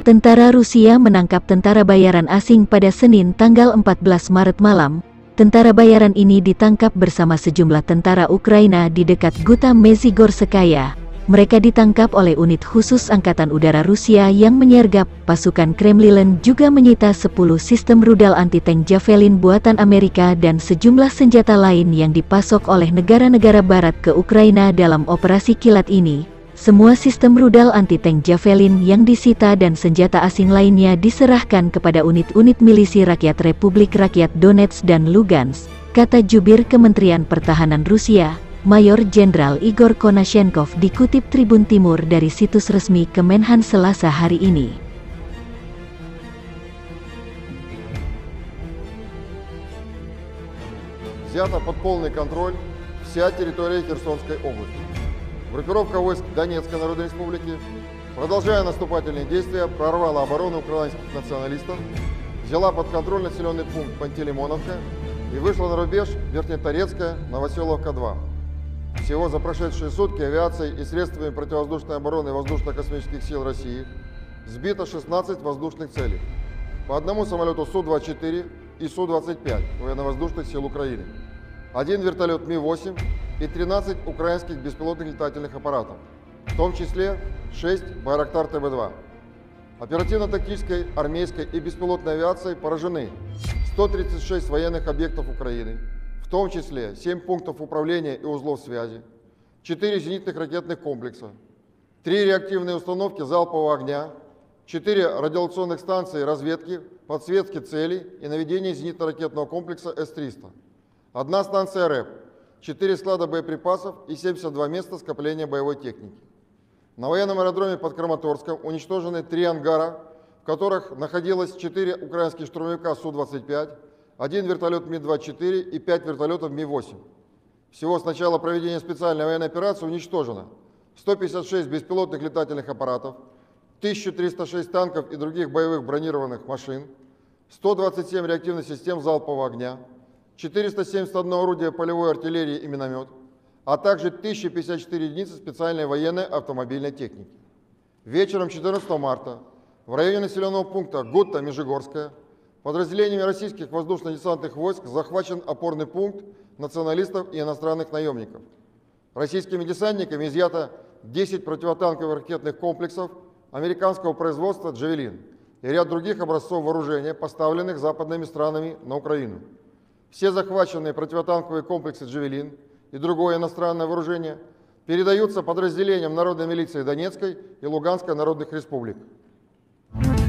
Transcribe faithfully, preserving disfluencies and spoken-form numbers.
Tentara Rusia menangkap tentara bayaran asing pada Senin tanggal empat belas Maret malam. Tentara bayaran ini ditangkap bersama sejumlah tentara Ukraina di dekat Guta Mezhigorskaya. Mereka ditangkap oleh unit khusus Angkatan Udara Rusia yang menyergap. Pasukan Kremlin juga menyita sepuluh sistem rudal anti-tank Javelin buatan Amerika dan sejumlah senjata lain yang dipasok oleh negara-negara barat ke Ukraina dalam operasi kilat ini. Semua sistem rudal anti-tank Javelin yang disita dan senjata asing lainnya diserahkan kepada unit-unit milisi rakyat Republik Rakyat Donetsk dan Lugansk, kata jubir Kementerian Pertahanan Rusia, Mayor Jenderal Igor Konashenkov, dikutip Tribun Timur dari situs resmi Kemenhan Selasa hari ini. Взята под полный контроль вся территория Херсонской области. Группировка войск Донецкой Народной Республики, продолжая наступательные действия, прорвала оборону украинских националистов, взяла под контроль населенный пункт Пантелеймоновка и вышла на рубеж Верхнеторецкая, Новоселовка два. Всего за прошедшие сутки авиацией и средствами противовоздушной обороны воздушно-космических сил России сбито шестнадцать воздушных целей, по одному самолету Су двадцать четыре и Су двадцать пять военно-воздушных сил Украины, один вертолет Ми восемь и тринадцать украинских беспилотных летательных аппаратов, в том числе шесть Байрактар Тэ Бэ два. Оперативно-тактической, армейской и беспилотной авиацией поражены сто тридцать шесть военных объектов Украины, в том числе семь пунктов управления и узлов связи, четыре зенитных ракетных комплекса, три реактивные установки залпового огня, четыре радиолокационных станции разведки, подсветки целей и наведения зенитно-ракетного комплекса Эс триста, одна станция РЭП, четыре склада боеприпасов и семьдесят два места скопления боевой техники. На военном аэродроме под Краматорском уничтожены три ангара, в которых находилось четыре украинских штурмовика Су двадцать пять, один вертолет Ми двадцать четыре и пять вертолетов Ми восемь. Всего с начала проведения специальной военной операции уничтожено сто пятьдесят шесть беспилотных летательных аппаратов, тысяча триста шесть танков и других боевых бронированных машин, сто двадцать семь реактивных систем залпового огня, четыреста семьдесят одно орудие полевой артиллерии и миномет, а также тысяча пятьдесят четыре единицы специальной военной автомобильной техники. Вечером четырнадцатого марта в районе населенного пункта Гута Межигорская подразделениями российских воздушно-десантных войск захвачен опорный пункт националистов и иностранных наемников. Российскими десантниками изъято десять противотанковых ракетных комплексов американского производства «Джавелин» и ряд других образцов вооружения, поставленных западными странами на Украину. Все захваченные противотанковые комплексы «Джавелин» и другое иностранное вооружение передаются подразделениям Народной милиции Донецкой и Луганской народных республик.